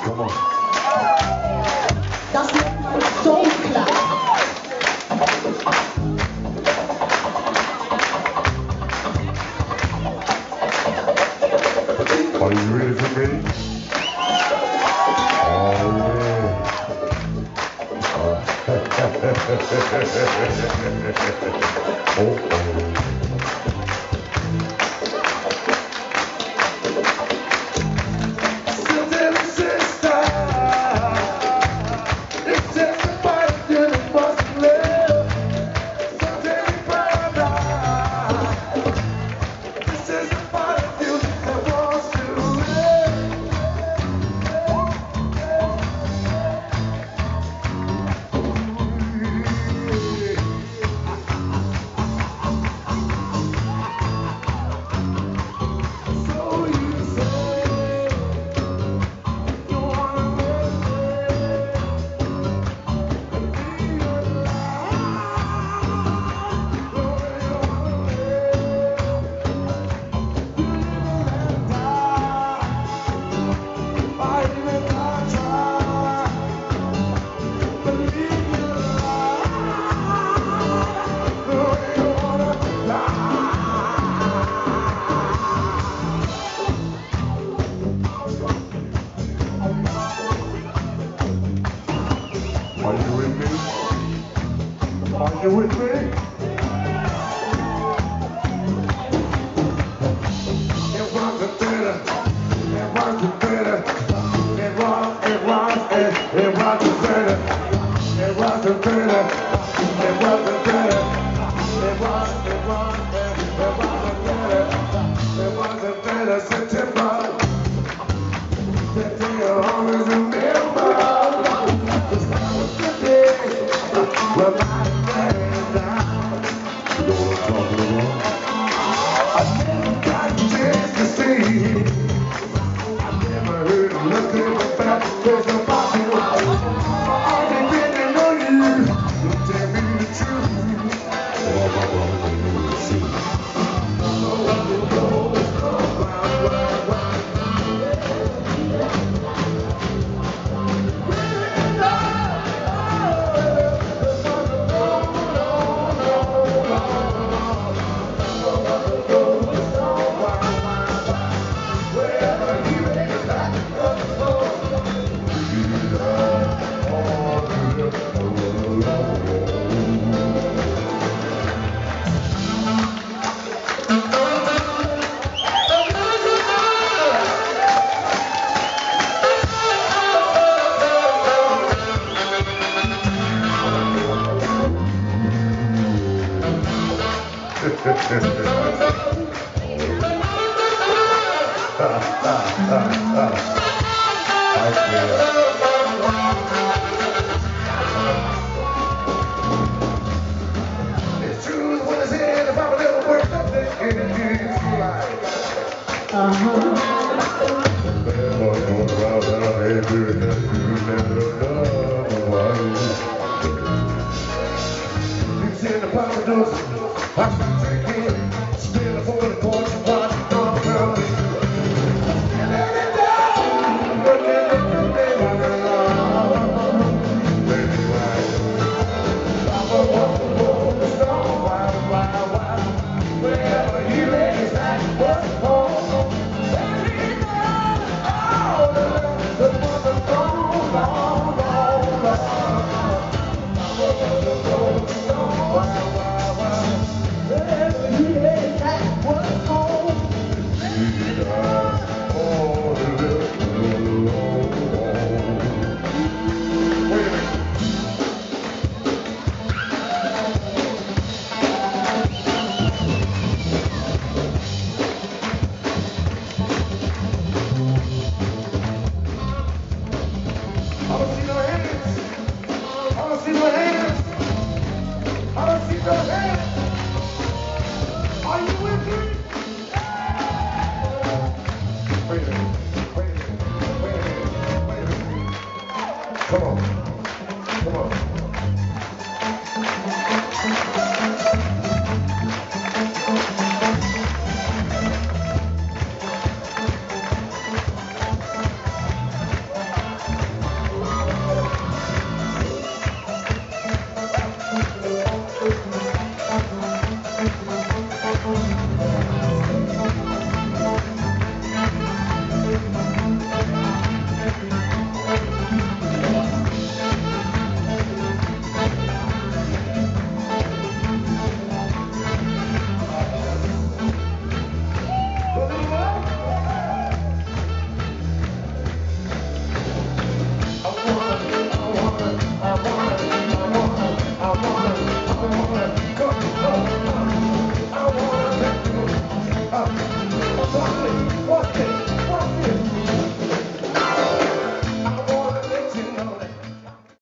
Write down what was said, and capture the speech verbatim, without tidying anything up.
Das nennt man Soulclub. Are you ready for me? Oh yeah. Oh oh. Are you with me? Are you with me? It was a better, it was a better, it was, it was, it, it was a better, it was a better, it was a better, it was, it was, it, it was a better, it was a better September, that day I'll always remember. Well, my friend, you know what I'm talking about? I never got a chance to see. I never heard nothing but that. There's nobody around. I ain't really know you. You tell me the truth. Oh, my brother, you know the truth. I feel